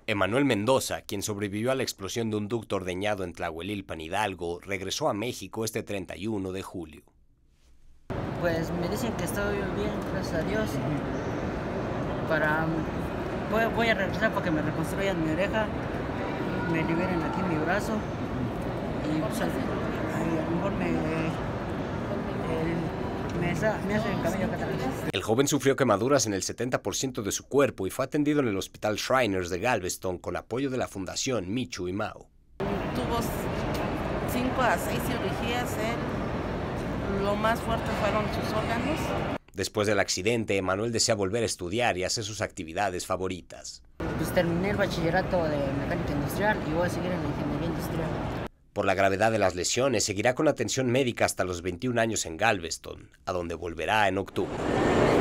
Emanuel Mendoza, quien sobrevivió a la explosión de un ducto ordeñado en Tlahuelilpan, Hidalgo, regresó a México este 31 de julio. Pues me dicen que estoy bien, gracias a Dios. Voy a regresar para que me reconstruyan mi oreja, me liberen aquí mi brazo y pues, a lo mejor me hace el cabello acá atrás. El joven sufrió quemaduras en el 70% de su cuerpo y fue atendido en el Hospital Shriners de Galveston con apoyo de la Fundación Michu y Mao. Tuvo 5 a 6 cirugías, lo más fuerte fueron sus órganos. Después del accidente, Emanuel desea volver a estudiar y hacer sus actividades favoritas. Pues terminé el bachillerato de mecánica industrial y voy a seguir en la ingeniería industrial. Por la gravedad de las lesiones, seguirá con atención médica hasta los 21 años en Galveston, a donde volverá en octubre.